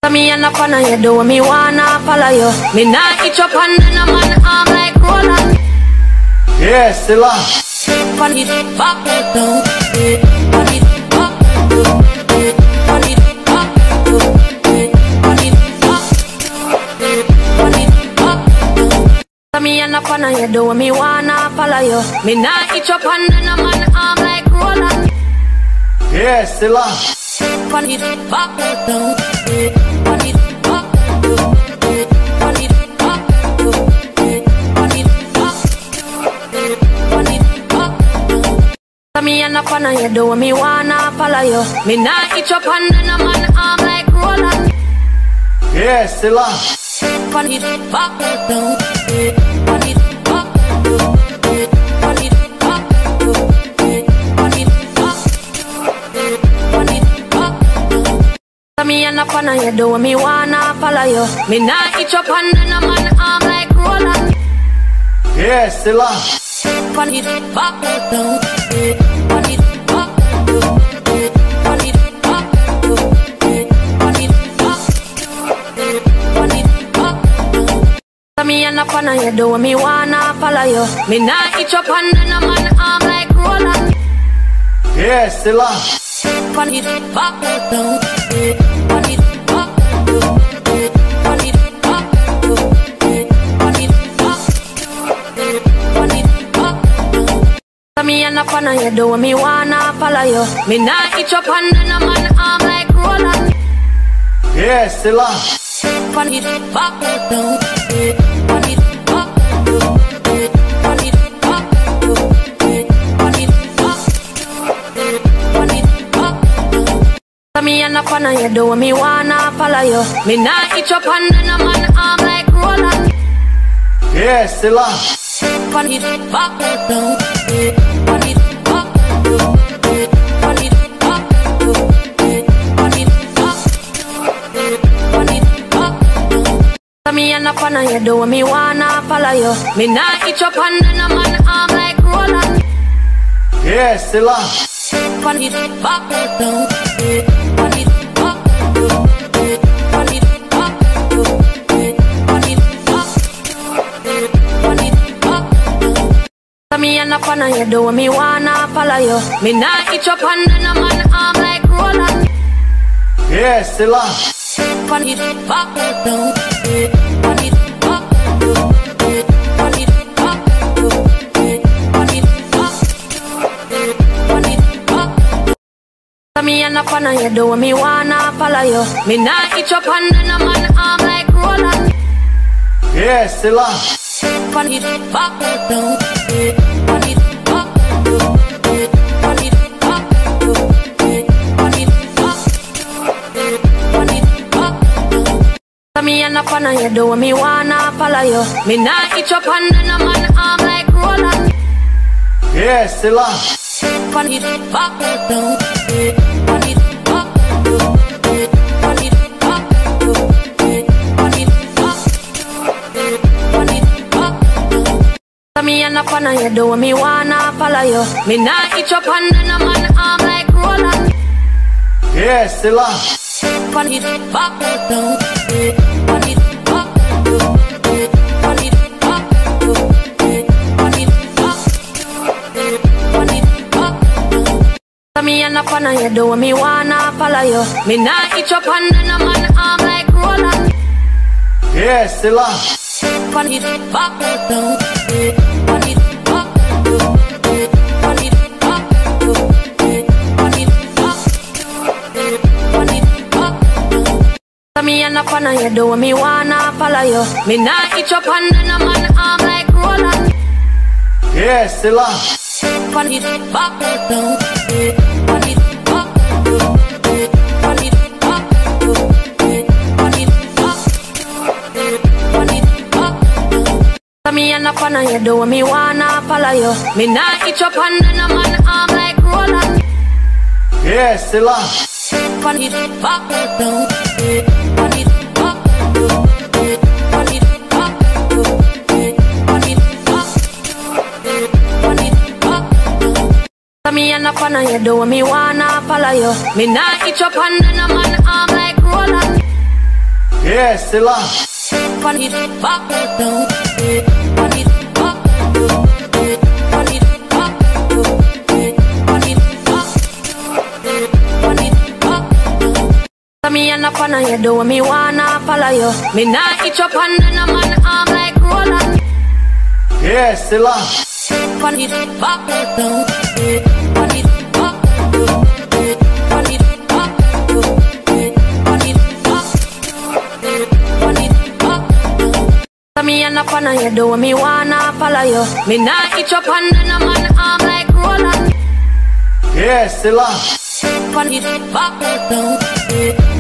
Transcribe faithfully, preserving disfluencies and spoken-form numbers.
Me and up on your door, me wanna follow you. Me nah itch up on the man arm like Roland. Yes, still on. Pon it back down, pon it back, pon it back, pon it back, pon it back. Me and up on your door, me wanna follow you. Me nah itch up on the man arm like Roland. Yes, still on. Pon it back down. Pon it back, pon it back, pon it back, pon it back. Me and up on your door, me wanna follow you. Me nah itch up on the man arm like Roland. Yes, still on. Pon it back down, pon it back, pon it back, pon it back, pon it back. Me and up on your door, me wanna follow you. Me nah itch up on the man arm like Roland. Yes, still on. Pon it back down, pon it back, pon it back, pon it back, pon it back. Me and up on your door, me wanna follow you. Me nah itch up on the man arm like Roland. Yes, still on. Pon it back down, pon it back, pon it back, pon it back, pon it back. Me and up on your door, me wanna follow you. Me nah itch up on the man arm like Roland. Yes, still on. Pon it back down, pon it back, pon it back, pon it back, pon it back. Me and up on your door, me wanna follow you. Me nah itch up on the man arm like Roland. Yes, still on. Pon it back down, pon it back, pon it back, pon it back, pon it back. Me and up on your door, me wanna follow you. Me nah itch up on the man arm like Roland. Yes, still on. Pon it back down, pon it back, pon it back, pon it back, pon it back. Me and up on your door, me wanna follow you. Me nah itch up on the man arm like Roland. Yes, still on. Pon it back down, pon it back, pon it back, pon it back, pon it back. Me and up on your door, me wanna follow you. Me nah itch up on the man arm like Roland. Yes, still on. Pon it back down, pon it back, pon it back, pon it back, pon it back. Me and up on your door, me wanna follow you. Me nah itch up on the man arm like Roland. Yes, still on. Pon it back down, pon it back, pon it back, pon it back, pon it back. Me and up on your door, me wanna follow you. Me nah itch up on the man arm like Roland. Yes, still on. Pon it back down, pon it back, pon it back, pon it back, pon it back. Me and up on your door, me wanna follow you. Me nah itch up on the man arm like Roland. Yes, still on. Pon it back down, pon it back, pon it back, pon it back, pon it back. Me and up on your door, me wanna follow you. Me nah itch up on the man arm like Roland. Yes, still on. Pon it back down, pon it back, pon it back, pon it back, pon it back. Me and up on your door, me wanna follow you. Me nah itch up on the man arm like Roland. Yes, still on. Pon it back down, pon it back, pon it back, pon it back, pon it back. Me and up on your door, me wanna follow you. Me nah itch up on the man arm like Roland. Yeah, Stella. Pon it back down. Pon it back down. Pon it back down. Pon it back down. Pon it back down. Me and a fan of you do me wanna follow you. Me nah itch up under no man arm like Roland. Yeah, Stella. Pon it back down. Pon it back down. Pon it back down. Pon it back down. Pon it back down. Me and a fan of you do me wanna follow you. Me nah itch up under no man arm like Roland. Yeah, Stella. Pon it back down.